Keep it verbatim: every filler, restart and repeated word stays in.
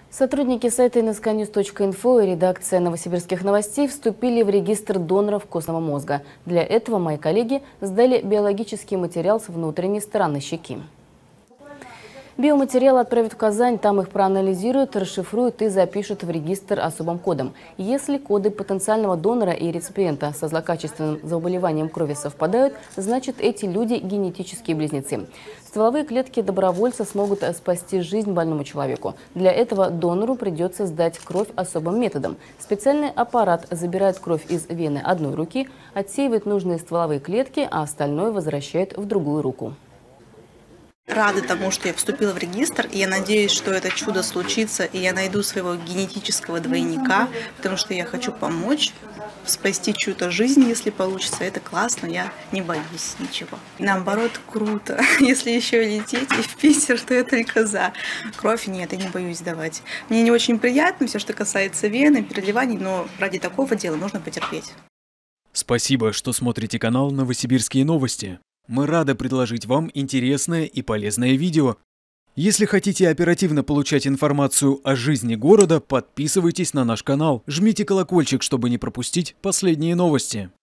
Сотрудники сайта эн эс ка ньюс точка инфо и редакция новосибирских новостей вступили в регистр доноров костного мозга. Для этого мои коллеги сдали биологический материал с внутренней стороны щеки. Биоматериал отправят в Казань, там их проанализируют, расшифруют и запишут в регистр особым кодом. Если коды потенциального донора и реципиента со злокачественным заболеванием крови совпадают, значит, эти люди генетические близнецы. Стволовые клетки добровольца смогут спасти жизнь больному человеку. Для этого донору придется сдать кровь особым методом. Специальный аппарат забирает кровь из вены одной руки, отсеивает нужные стволовые клетки, а остальное возвращает в другую руку. Рада тому, что я вступила в регистр, и я надеюсь, что это чудо случится, и я найду своего генетического двойника, потому что я хочу помочь, спасти чью-то жизнь, если получится. Это классно, я не боюсь ничего. Наоборот, круто. Если еще лететь и в Питер, то я только за. Кровь нет, я не боюсь давать. Мне не очень приятно все, что касается вены, переливаний, но ради такого дела нужно потерпеть. Спасибо, что смотрите канал «Новосибирские новости». Мы рады предложить вам интересное и полезное видео. Если хотите оперативно получать информацию о жизни города, подписывайтесь на наш канал, жмите колокольчик, чтобы не пропустить последние новости.